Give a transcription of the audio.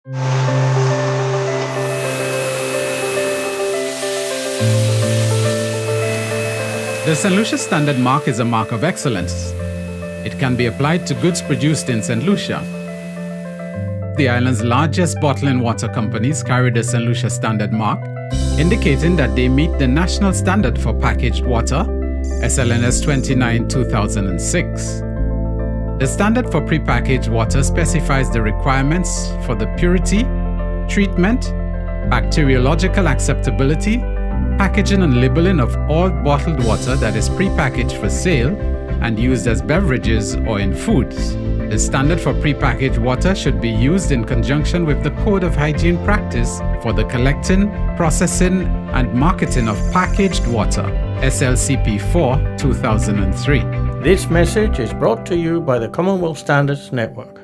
The St. Lucia Standard Mark is a mark of excellence. It can be applied to goods produced in St. Lucia. The island's largest bottling water companies carry the St. Lucia Standard Mark, indicating that they meet the national standard for packaged water, SLNS 29/2006. The standard for prepackaged water specifies the requirements for the purity, treatment, bacteriological acceptability, packaging and labeling of all bottled water that is prepackaged for sale and used as beverages or in foods. The standard for prepackaged water should be used in conjunction with the Code of Hygiene Practice for the collecting, processing, and marketing of packaged water, SLCP 4/2003. This message is brought to you by the Commonwealth Standards Network.